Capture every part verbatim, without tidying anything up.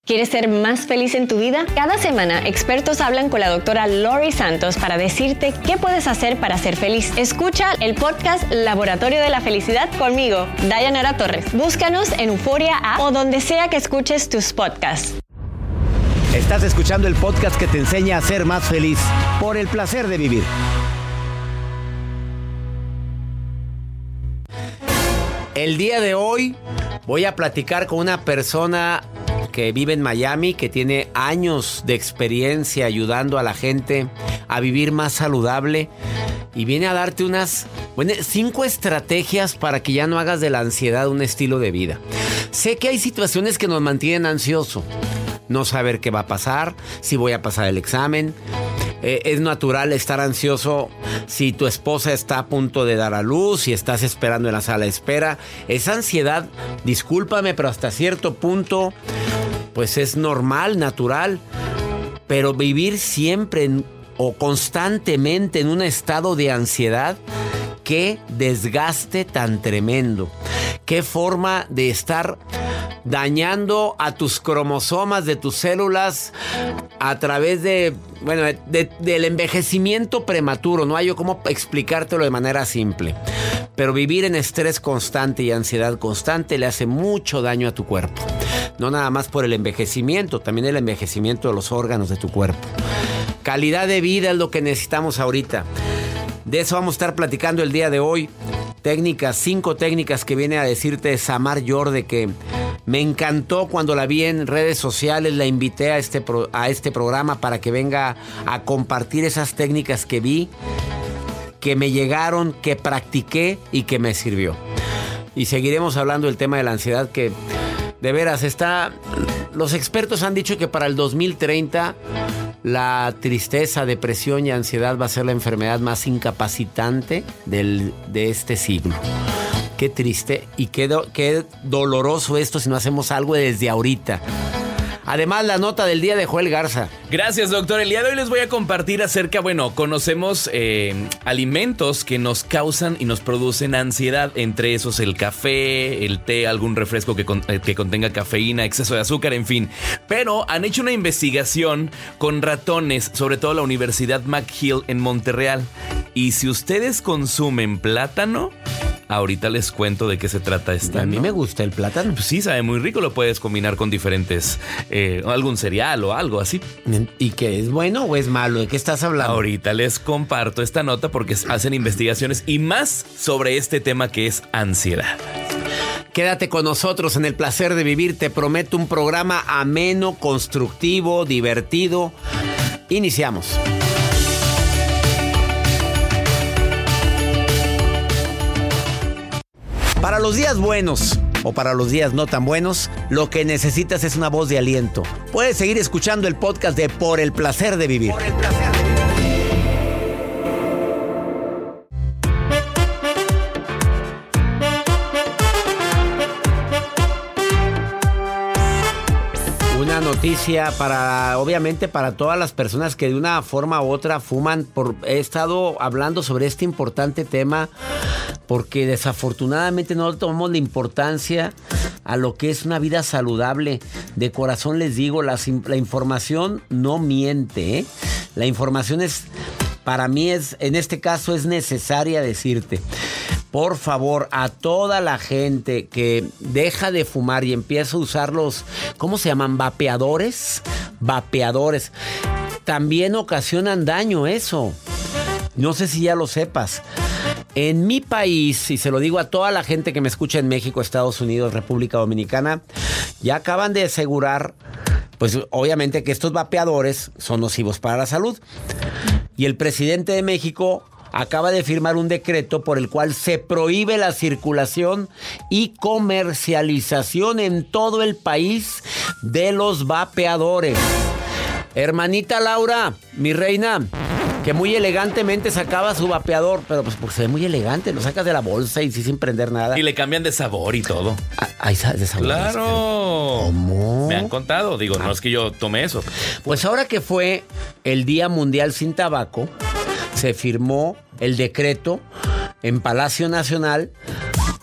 ¿Quieres ser más feliz en tu vida? Cada semana, expertos hablan con la doctora Lori Santos para decirte qué puedes hacer para ser feliz. Escucha el podcast Laboratorio de la Felicidad conmigo, Dayanara Torres. Búscanos en Euforia App o donde sea que escuches tus podcasts. Estás escuchando el podcast que te enseña a ser más feliz por el placer de vivir. El día de hoy voy a platicar con una persona que vive en Miami, que tiene años de experiencia ayudando a la gente a vivir más saludable y viene a darte unas bueno, cinco estrategias para que ya no hagas de la ansiedad un estilo de vida. Sé que hay situaciones que nos mantienen ansiosos. No saber qué va a pasar, si voy a pasar el examen. Eh, es natural estar ansioso si tu esposa está a punto de dar a luz, si estás esperando en la sala de espera. Esa ansiedad, discúlpame, pero hasta cierto punto, pues es normal, natural. Pero vivir siempre en, o constantemente en un estado de ansiedad, qué desgaste tan tremendo. Qué forma de estar dañando a tus cromosomas de tus células a través de, bueno, de, de, del envejecimiento prematuro. No hay yo cómo explicártelo de manera simple. Pero vivir en estrés constante y ansiedad constante le hace mucho daño a tu cuerpo. No nada más por el envejecimiento, también el envejecimiento de los órganos de tu cuerpo. Calidad de vida es lo que necesitamos ahorita. De eso vamos a estar platicando el día de hoy. Técnicas, cinco técnicas que viene a decirte Samar Yorde, que me encantó cuando la vi en redes sociales. La invité a este, pro, a este programa para que venga a compartir esas técnicas que vi, que me llegaron, que practiqué y que me sirvió. Y seguiremos hablando del tema de la ansiedad, que de veras está... Los expertos han dicho que para el dos mil treinta la tristeza, depresión y ansiedad va a ser la enfermedad más incapacitante del, de este siglo. Qué triste y qué, do, qué doloroso esto si no hacemos algo desde ahorita. Además, la nota del día de Joel Garza. Gracias, doctor. El día de hoy les voy a compartir acerca, bueno, conocemos eh, alimentos que nos causan y nos producen ansiedad. Entre esos el café, el té, algún refresco que, con, eh, que contenga cafeína, exceso de azúcar, en fin. Pero han hecho una investigación con ratones, sobre todo la Universidad McGill en Montreal. Y si ustedes consumen plátano... Ahorita les cuento de qué se trata esta. A mí ¿no? me gusta el plátano. Pues sí, sabe muy rico. Lo puedes combinar con diferentes... Eh, algún cereal o algo así. ¿Y qué? ¿Es bueno o es malo? ¿De qué estás hablando? Ahorita les comparto esta nota porque hacen investigaciones y más sobre este tema que es ansiedad. Quédate con nosotros en el placer de vivir. Te prometo un programa ameno, constructivo, divertido. Iniciamos. Para los días buenos o para los días no tan buenos, lo que necesitas es una voz de aliento. Puedes seguir escuchando el podcast de Por el Placer de Vivir. Por el placer de vivir. Una noticia para, obviamente, para todas las personas que de una forma u otra fuman. Por, he estado hablando sobre este importante tema porque desafortunadamente no le tomamos la importancia a lo que es una vida saludable. De corazón les digo, la, la información no miente, ¿eh? La información es, para mí es, en este caso es necesaria decirte. Por favor, a toda la gente que deja de fumar y empieza a usar los, ¿cómo se llaman? Vapeadores. Vapeadores. También ocasionan daño eso. No sé si ya lo sepas. En mi país, y se lo digo a toda la gente que me escucha en México, Estados Unidos, República Dominicana, ya acaban de asegurar, pues obviamente que estos vapeadores son nocivos para la salud. Y el presidente de México acaba de firmar un decreto por el cual se prohíbe la circulación y comercialización en todo el país de los vapeadores. Hermanita Laura, mi reina, que muy elegantemente sacaba su vapeador, pero pues porque se ve muy elegante, lo sacas de la bolsa y sí, sin prender nada. Y le cambian de sabor y todo. ¿Hay de sabor? ¡Claro! ¿Cómo? Me han contado, digo, ah. no es que yo tome eso. Pues ahora que fue el Día Mundial Sin Tabaco, se firmó el decreto en Palacio Nacional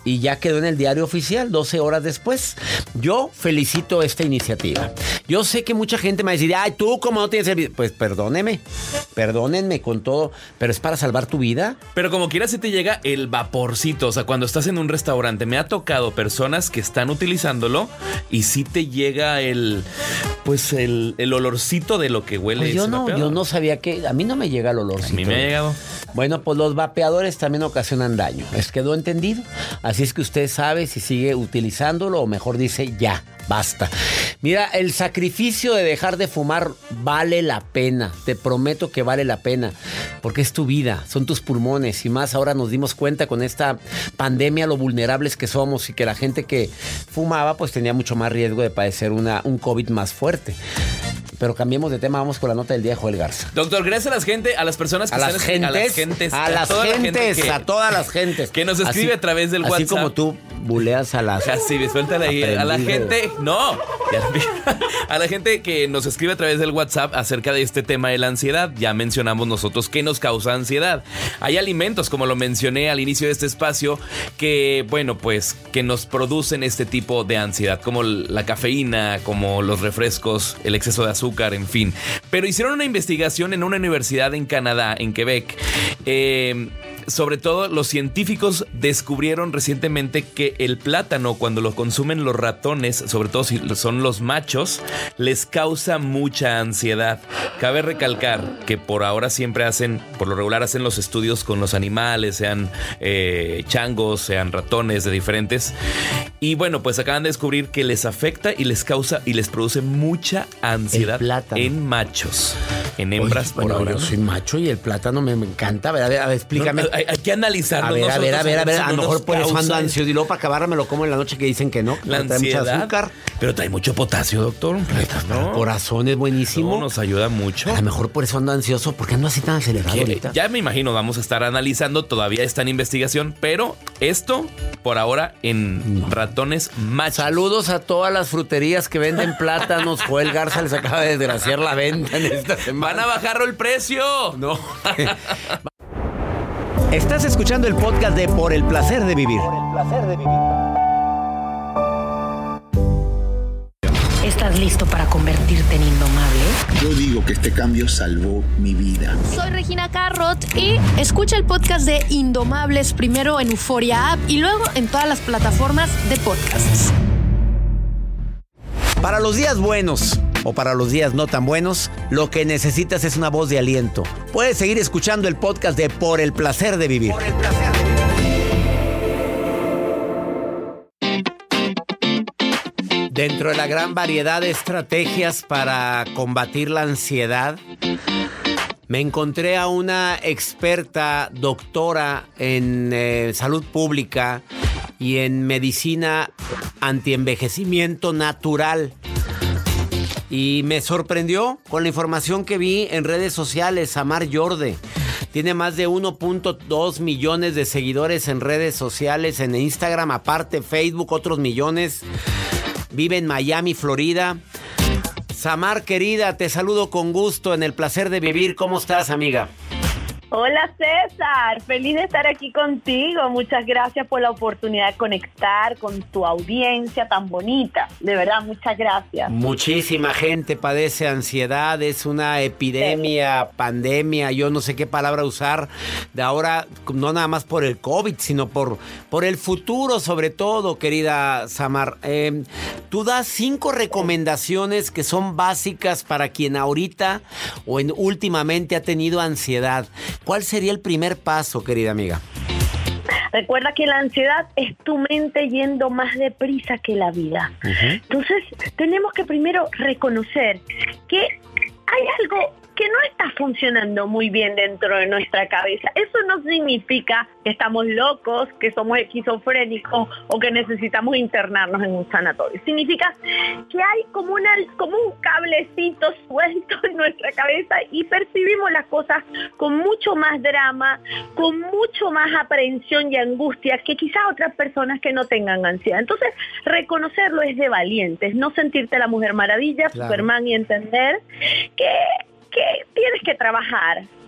y ya quedó en el diario oficial doce horas después. Yo felicito esta iniciativa. Yo sé que mucha gente me va a decir, ay, tú como no tienes el video. Pues perdóneme, perdónenme con todo, pero es para salvar tu vida. Pero como quiera se te llega el vaporcito, o sea, cuando estás en un restaurante, me ha tocado personas que están utilizándolo y sí te llega el, pues el, el olorcito de lo que huele. Pues yo no, vapeador. yo no sabía que, a mí no me llega el olorcito. A mí me ha llegado. Bueno, pues los vapeadores también ocasionan daño. ¿Les quedó entendido? Así es que usted sabe si sigue utilizándolo o mejor dice ya, basta. Mira, el sacrificio de dejar de fumar vale la pena. Te prometo que vale la pena. Porque es tu vida, son tus pulmones. Y más ahora nos dimos cuenta con esta pandemia lo vulnerables que somos y que la gente que fumaba pues tenía mucho más riesgo de padecer una, un COVID más fuerte. Pero cambiemos de tema, vamos con la nota del día de Joel Garza. Doctor, gracias a las gente, a las personas que a están las escribiendo, gentes, a las gentes, a las toda la gentes, gente que, a todas las gentes que nos escribe así, a través del así WhatsApp. Así como tú buleas a las... Así, suéltala ahí. A la gente, no, a la gente que nos escribe a través del WhatsApp acerca de este tema de la ansiedad. Ya mencionamos nosotros qué nos causa ansiedad. Hay alimentos, como lo mencioné al inicio de este espacio, que, bueno, pues, que nos producen este tipo de ansiedad, como la cafeína, como los refrescos, el exceso de azúcar, en fin. Pero hicieron una investigación en una universidad en Canadá, en Quebec. Eh, sobre todo, los científicos descubrieron recientemente que el plátano, cuando lo consumen los ratones, sobre todo si son los machos, les causa mucha ansiedad. Cabe recalcar que por ahora siempre hacen, por lo regular hacen los estudios con los animales, sean eh, changos, sean ratones de diferentes. Y bueno, pues acaban de descubrir que les afecta y les causa y les produce mucha ansiedad en machos. En hembras. Oye, por bueno, ahora. Yo soy macho y el plátano me, me encanta. A ver, a ver, a ver explícame. No, hay, hay que analizarlo. A ver, a ver, a ver, a ver. A lo mejor por eso ando el... ansioso y luego para acabar me lo como en la noche que dicen que no. La trae ansiedad. Mucho azúcar. Pero trae mucho potasio, doctor. ¿No? El corazón es buenísimo. No, nos ayuda mucho. A lo mejor por eso ando ansioso. ¿Por qué ando así tan acelerado ahorita? Ya me imagino, vamos a estar analizando. Todavía está en investigación. Pero esto, por ahora, en no. ratones machos. Saludos a todas las fruterías que venden plátanos. Joel Garza les acaba de desgraciar la venta en esta semana. Van a bajarlo el precio. No. Estás escuchando el podcast de Por el Placer de Vivir. Por el Placer de Vivir. ¿Estás listo para convertirte en indomable? Yo digo que este cambio salvó mi vida. Soy Regina Carrot y escucha el podcast de Indomables primero en Euforia App y luego en todas las plataformas de podcasts. Para los días buenos o para los días no tan buenos, lo que necesitas es una voz de aliento. Puedes seguir escuchando el podcast de Por el Placer de Vivir. Por el Placer de Vivir. Dentro de la gran variedad de estrategias para combatir la ansiedad, me encontré a una experta doctora en eh, salud pública y en medicina antienvejecimiento natural. Y me sorprendió con la información que vi en redes sociales. Samar Yorde tiene más de uno punto dos millones de seguidores en redes sociales, en Instagram, aparte Facebook, otros millones. Vive en Miami, Florida. Samar, querida, te saludo con gusto en el placer de vivir. ¿Cómo estás, amiga? Hola César, feliz de estar aquí contigo. Muchas gracias por la oportunidad de conectar con tu audiencia tan bonita. De verdad, muchas gracias. Muchísima gente padece ansiedad, es una epidemia, sí. pandemia, yo no sé qué palabra usar, de ahora, no nada más por el COVID, sino por, por el futuro sobre todo, querida Samar. Eh, tú das cinco recomendaciones que son básicas para quien ahorita o en, últimamente ha tenido ansiedad. ¿Cuál sería el primer paso, querida amiga? Recuerda que la ansiedad es tu mente yendo más deprisa que la vida. Uh-huh. Entonces, tenemos que primero reconocer que hay algo que no está funcionando muy bien dentro de nuestra cabeza. Eso no significa que estamos locos, que somos esquizofrénicos o que necesitamos internarnos en un sanatorio. Significa que hay como, una, como un cablecito suelto en nuestra cabeza y percibimos las cosas con mucho más drama, con mucho más aprehensión y angustia que quizás otras personas que no tengan ansiedad. Entonces, reconocerlo es de valientes, no sentirte la Mujer Maravilla, claro. Superman, y entender que que tienes que trabajar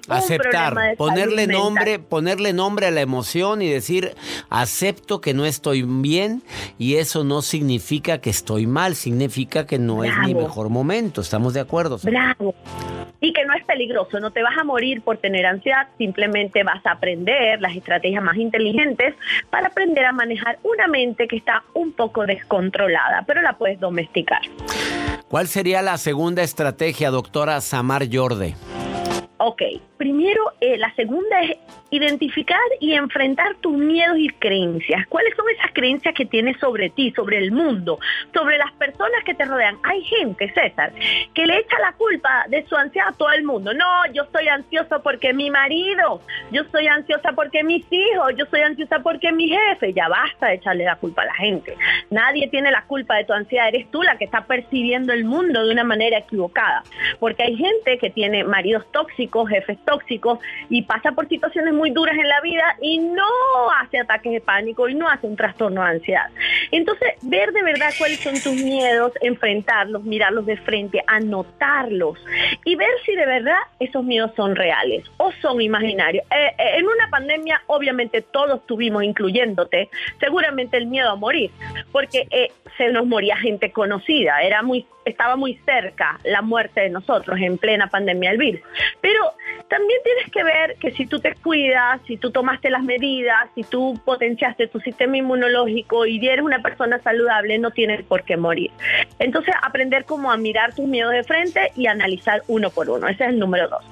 Aceptar, un problema de ponerle salud nombre, mental. ponerle nombre a la emoción y decir, acepto que no estoy bien y eso no significa que estoy mal, significa que no es mi Bravo. mejor momento. ¿Estamos de acuerdo? Bravo. Y que no es peligroso, no te vas a morir por tener ansiedad, simplemente vas a aprender las estrategias más inteligentes para aprender a manejar una mente que está un poco descontrolada, pero la puedes domesticar. ¿Cuál sería la segunda estrategia, doctora Samar Yorde? Ok, primero, eh, la segunda es identificar y enfrentar tus miedos y creencias. ¿Cuáles son esas creencias que tienes sobre ti, sobre el mundo, sobre las personas que te rodean? Hay gente, César, que le echa la culpa de su ansiedad a todo el mundo. No, yo estoy ansiosa porque mi marido, yo estoy ansiosa porque mis hijos, yo estoy ansiosa porque mi jefe. Ya basta de echarle la culpa a la gente. Nadie tiene la culpa de tu ansiedad, eres tú la que está percibiendo el mundo de una manera equivocada. Porque hay gente que tiene maridos tóxicos, jefes tóxicos y pasa por situaciones muy duras en la vida y no hace ataques de pánico y no hace un trastorno de ansiedad. Entonces, ver de verdad cuáles son tus miedos, enfrentarlos, mirarlos de frente, anotarlos y ver si de verdad esos miedos son reales o son imaginarios. Eh, eh, en una pandemia, obviamente todos tuvimos, incluyéndote, seguramente el miedo a morir, porque eh, se nos moría gente conocida, era muy, estaba muy cerca la muerte de nosotros en plena pandemia del virus. Pero también tienes que ver que si tú te cuidas, si tú tomaste las medidas, si tú potenciaste tu sistema inmunológico y eres una persona saludable, no tienes por qué morir. Entonces, aprender cómo a mirar tus miedos de frente y analizar uno por uno. Ese es el número dos.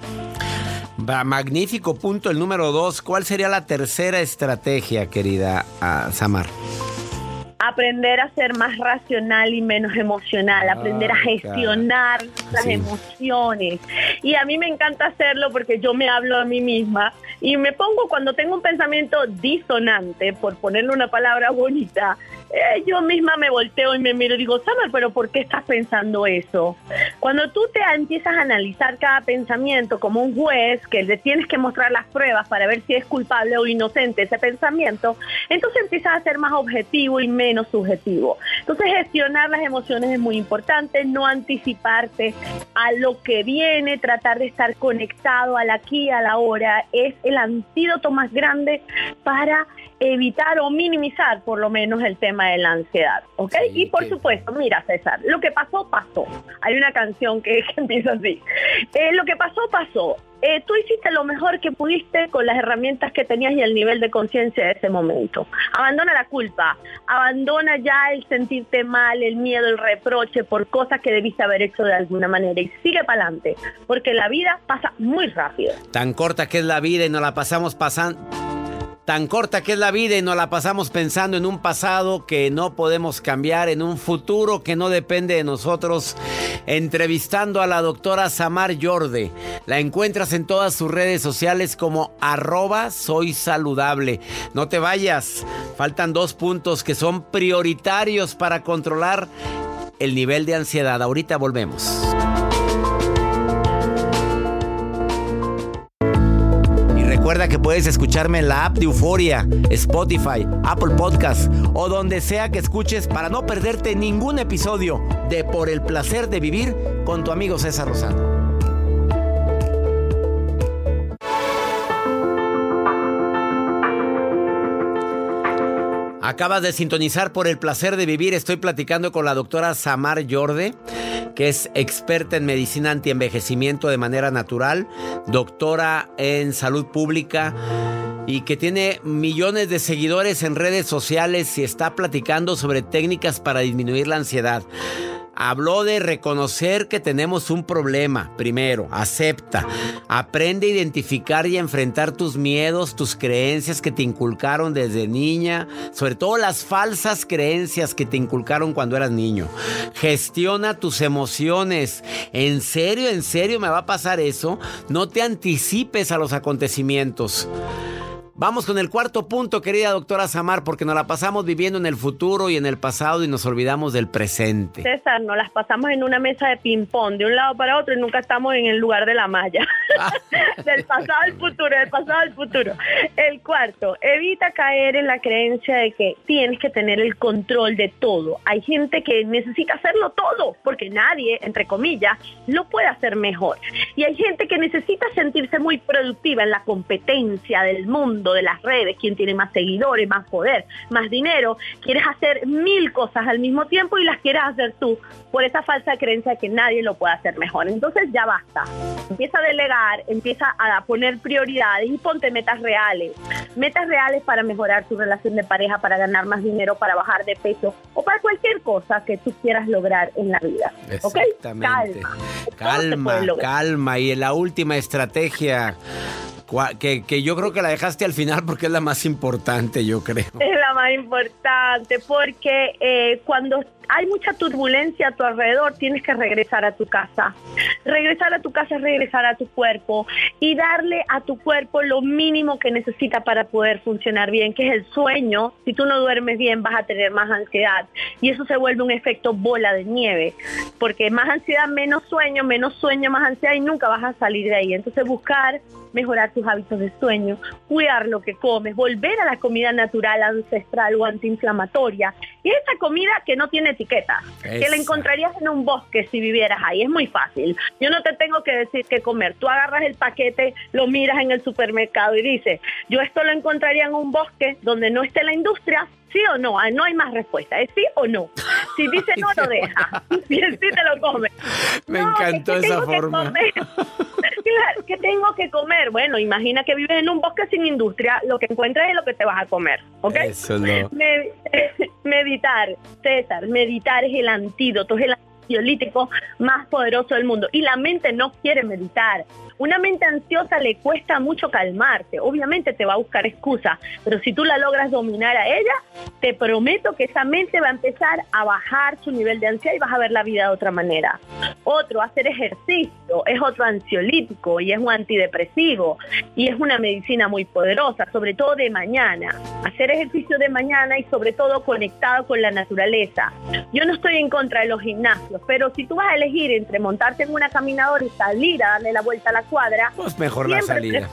Va, magnífico punto el número dos. ¿Cuál sería la tercera estrategia, querida uh, Samar? Aprender a ser más racional y menos emocional, aprender a gestionar las sí. emociones. Y a mí me encanta hacerlo porque yo me hablo a mí misma y me pongo, cuando tengo un pensamiento disonante, por ponerle una palabra bonita, eh, yo misma me volteo y me miro y digo, Samar, ¿pero por qué estás pensando eso? Cuando tú te empiezas a analizar cada pensamiento como un juez, que le tienes que mostrar las pruebas para ver si es culpable o inocente ese pensamiento, entonces empiezas a ser más objetivo y menos subjetivo. Entonces, gestionar las emociones es muy importante, no anticiparte a lo que viene, tratar de estar conectado al aquí y a la hora, es el antídoto más grande para evitar o minimizar por lo menos el tema de la ansiedad, ¿ok? Sí, y por que... supuesto, mira, César, lo que pasó, pasó. Hay una canción que, que empieza así. Eh, lo que pasó, pasó. Eh, tú hiciste lo mejor que pudiste con las herramientas que tenías y el nivel de conciencia de ese momento. Abandona la culpa, abandona ya el sentirte mal, el miedo, el reproche por cosas que debiste haber hecho de alguna manera y sigue para adelante, porque la vida pasa muy rápido. Tan corta que es la vida y nos la pasamos pasando... Tan corta que es la vida y nos la pasamos pensando en un pasado que no podemos cambiar, en un futuro que no depende de nosotros. Entrevistando a la doctora Samar Yorde. La encuentras en todas sus redes sociales como arroba soy saludable. No te vayas, faltan dos puntos que son prioritarios para controlar el nivel de ansiedad. Ahorita volvemos. Recuerda que puedes escucharme en la app de Euforia, Spotify, Apple Podcast o donde sea que escuches para no perderte ningún episodio de Por el Placer de Vivir con tu amigo César Lozano. Acabas de sintonizar Por el Placer de Vivir. Estoy platicando con la doctora Samar Yorde, que es experta en medicina antienvejecimiento de manera natural, doctora en salud pública y que tiene millones de seguidores en redes sociales y está platicando sobre técnicas para disminuir la ansiedad. Habló de reconocer que tenemos un problema. Primero, acepta. Aprende a identificar y a enfrentar tus miedos, tus creencias que te inculcaron desde niña, sobre todo las falsas creencias que te inculcaron cuando eras niño. Gestiona tus emociones. ¿En serio, en serio me va a pasar eso? No te anticipes a los acontecimientos. Vamos con el cuarto punto, querida doctora Samar, porque nos la pasamos viviendo en el futuro y en el pasado y nos olvidamos del presente. César, nos las pasamos en una mesa de ping-pong, de un lado para otro y nunca estamos en el lugar de la malla. Del pasado al futuro, del pasado al futuro. El cuarto, evita caer en la creencia de que tienes que tener el control de todo. Hay gente que necesita hacerlo todo, porque nadie, entre comillas, lo puede hacer mejor. Y hay gente que necesita sentirse muy productiva en la competencia del mundo, de las redes, quien tiene más seguidores, más poder, más dinero. Quieres hacer mil cosas al mismo tiempo y las quieres hacer tú, por esa falsa creencia de que nadie lo puede hacer mejor. Entonces ya basta. Empieza a delegar, empieza a poner prioridades y ponte metas reales. Metas reales para mejorar tu relación de pareja, para ganar más dinero, para bajar de peso o para cualquier cosa que tú quieras lograr en la vida. Exactamente. ¿Okay? Calma, calma, calma. Y la última estrategia, que, que yo creo que la dejaste al final porque es la más importante, yo creo. Es la más importante porque eh, cuando hay mucha turbulencia a tu alrededor, tienes que regresar a tu casa. Regresar a tu casa es regresar a tu cuerpo y darle a tu cuerpo lo mínimo que necesita para poder funcionar bien, que es el sueño. Si tú no duermes bien, vas a tener más ansiedad y eso se vuelve un efecto bola de nieve, porque más ansiedad, menos sueño, menos sueño, más ansiedad y nunca vas a salir de ahí. Entonces buscar mejorar tus hábitos de sueño, cuidar lo que comes, volver a la comida natural, ancestral o antiinflamatoria. Y esa comida que no tiene etiqueta, esa, que la encontrarías en un bosque si vivieras ahí, es muy fácil. Yo no te tengo que decir qué comer. Tú agarras el paquete, lo miras en el supermercado y dices, yo esto lo encontraría en un bosque donde no esté la industria. ¿Sí o no? Ah, no hay más respuesta. ¿Es sí o no? Si dice no, lo deja. Si es sí, te lo comes. Me no, encantó es que esa forma. Claro, ¿qué tengo que comer? Bueno, imagina que vives en un bosque sin industria. Lo que encuentras es lo que te vas a comer. ¿Ok? Eso no. Med- meditar, César. Meditar es el antídoto, es el ansiolítico más poderoso del mundo. Y la mente no quiere meditar. Una mente ansiosa le cuesta mucho calmarse. Obviamente te va a buscar excusas, pero si tú la logras dominar a ella, te prometo que esa mente va a empezar a bajar su nivel de ansiedad y vas a ver la vida de otra manera. Otro, hacer ejercicio, es otro ansiolítico y es un antidepresivo y es una medicina muy poderosa, sobre todo de mañana. Hacer ejercicio de mañana y sobre todo conectado con la naturaleza. Yo no estoy en contra de los gimnasios, pero si tú vas a elegir entre montarte en una caminadora y salir a darle la vuelta a la cuadra, pues mejor la salida.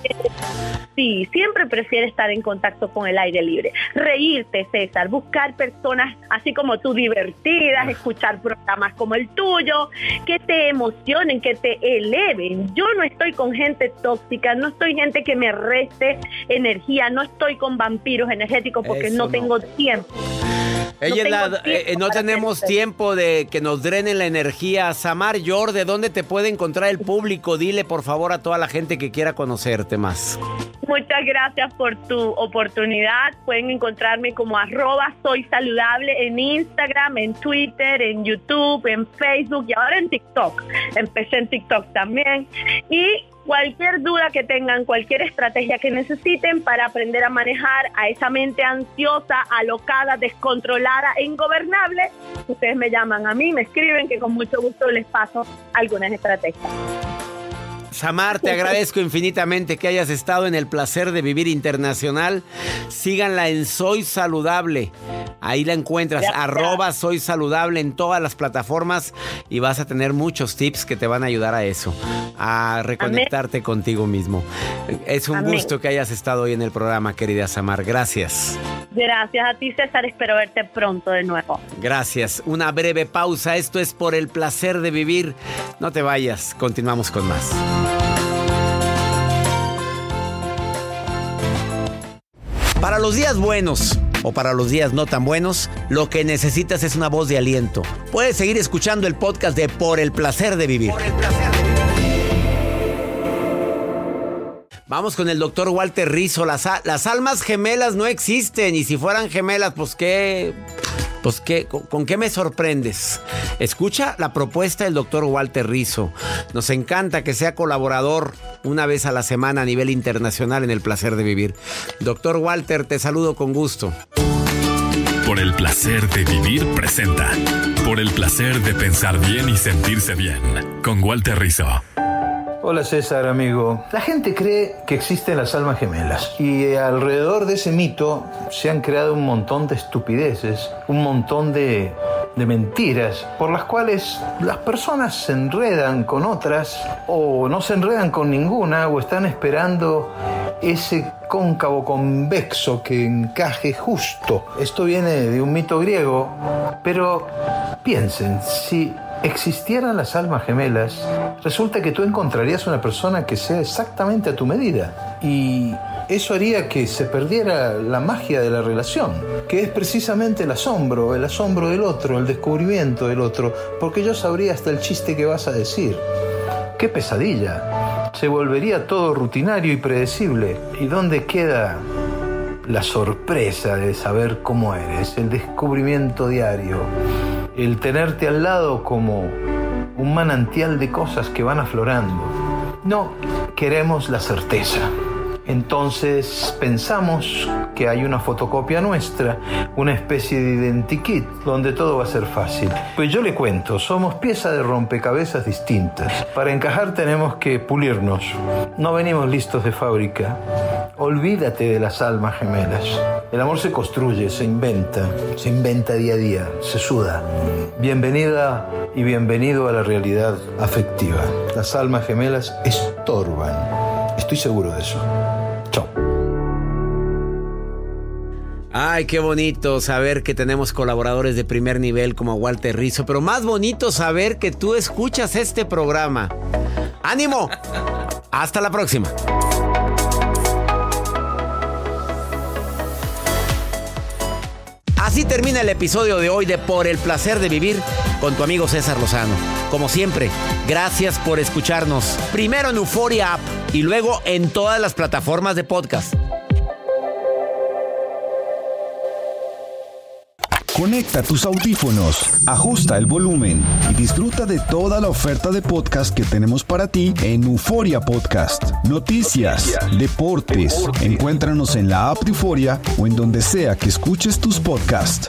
Sí, siempre prefiere estar en contacto con el aire libre. Reírte, César, buscar personas así como tú divertidas, escuchar programas como el tuyo, que te emocionen, que te eleven. Yo no estoy con gente tóxica, no estoy gente que me reste energía, no estoy con vampiros energéticos porque Eso no, no tengo tiempo. Ella no, la, eh, no tenemos tiempo de que nos drenen la energía. Samar Yor, ¿de dónde te puede encontrar el público? Dile por favor a toda la gente que quiera conocerte más. Muchas gracias por tu oportunidad. Pueden encontrarme como arroba soy saludable en Instagram, en Twitter, en YouTube, en Facebook y ahora en TikTok. Empecé en TikTok también. Y cualquier duda que tengan, cualquier estrategia que necesiten para aprender a manejar a esa mente ansiosa, alocada, descontrolada e ingobernable, ustedes me llaman a mí, me escriben que con mucho gusto les paso algunas estrategias. Samar, te agradezco infinitamente que hayas estado en el Placer de Vivir Internacional. Síganla en Soy Saludable. Ahí la encuentras, Gracias. arroba Soy Saludable en todas las plataformas y vas a tener muchos tips que te van a ayudar a eso, a reconectarte Amén. contigo mismo. Es un Amén. gusto que hayas estado hoy en el programa, querida Samar. Gracias. Gracias a ti, César. Espero verte pronto de nuevo. Gracias. Una breve pausa. Esto es Por el Placer de Vivir. No te vayas. Continuamos con más. Para los días buenos o para los días no tan buenos, lo que necesitas es una voz de aliento. Puedes seguir escuchando el podcast de Por el Placer de Vivir. Por el placer de vivir. Vamos con el doctor Walter Rizzo. Las, las almas gemelas no existen y si fueran gemelas, pues qué... Pues ¿qué, con, ¿con qué me sorprendes? Escucha la propuesta del doctor Walter Rizzo. Nos encanta que sea colaborador una vez a la semana a nivel internacional en el Placer de Vivir. Doctor Walter, te saludo con gusto. Por el Placer de Vivir presenta Por el Placer de Pensar Bien y Sentirse Bien con Walter Rizzo. Hola César, amigo. La gente cree que existen las almas gemelas y alrededor de ese mito se han creado un montón de estupideces, un montón de de mentiras por las cuales las personas se enredan con otras o no se enredan con ninguna o están esperando ese cóncavo convexo que encaje justo. Esto viene de un mito griego, pero piensen, si existieran las almas gemelas, resulta que tú encontrarías una persona que sea exactamente a tu medida y eso haría que se perdiera la magia de la relación, que es precisamente el asombro, el asombro del otro, el descubrimiento del otro, porque yo sabría hasta el chiste que vas a decir. ¡Qué pesadilla! Se volvería todo rutinario y predecible. ¿Y dónde queda la sorpresa de saber cómo eres, el descubrimiento diario, el tenerte al lado como un manantial de cosas que van aflorando? No, queremos la certeza. Entonces pensamos que hay una fotocopia nuestra, una especie de identikit donde todo va a ser fácil. Pues yo le cuento, somos piezas de rompecabezas distintas. Para encajar tenemos que pulirnos. No venimos listos de fábrica. Olvídate de las almas gemelas. El amor se construye, se inventa, se inventa día a día, se suda. Bienvenida y bienvenido a la realidad afectiva. Las almas gemelas estorban. Estoy seguro de eso. Chao. Ay, qué bonito saber que tenemos colaboradores de primer nivel como Walter Rizzo, pero más bonito saber que tú escuchas este programa. ¡Ánimo! Hasta la próxima. Así termina el episodio de hoy de Por el Placer de Vivir con tu amigo César Lozano. Como siempre, gracias por escucharnos. Primero en Euforia App y luego en todas las plataformas de podcast. Conecta tus audífonos, ajusta el volumen y disfruta de toda la oferta de podcast que tenemos para ti en Euforia Podcast. Noticias, deportes, encuéntranos en la app de Euforia o en donde sea que escuches tus podcasts.